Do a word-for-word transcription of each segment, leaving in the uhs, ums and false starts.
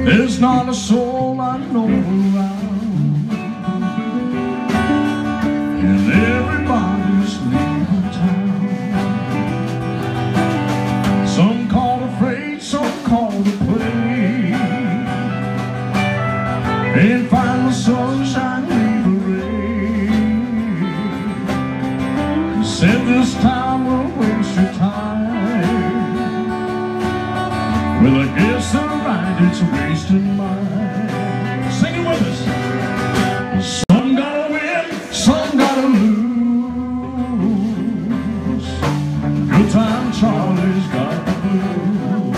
There's not a soul I know around, and everybody's leaving town. Some call it fate, some call it play, and find the sunshine leave a ray. Said this time will waste your time. Well, I guess they're right, it's wasting mine. Sing it with us. Some gotta win, some gotta lose. Good time Charlie's got the blues.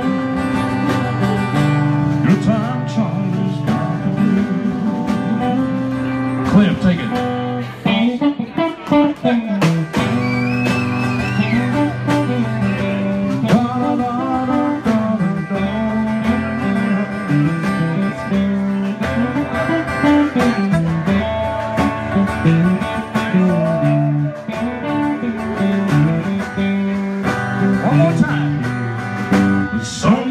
Good time Charlie's got the blues. Cliff, take it. One more time. Some